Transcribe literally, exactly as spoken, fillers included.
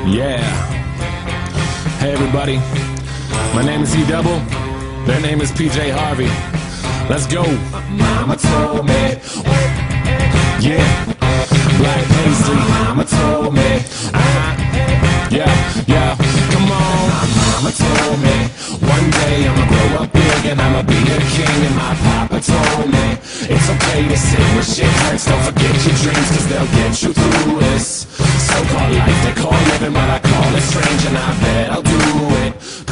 Yeah. Hey everybody, my name is E Double. Their name is P J Harvey. Let's go. Mama told me. Yeah. Black pastry. Mama told me. Uh-huh. Yeah, yeah. Come on. My mama told me one day I'ma grow up big and I'ma be a king. And my papa told me it's okay to sit where shit hurts. Don't forget your dreams, cause they'll get you through this so-called life they call living, but I call it strange, and I bet I'll do it.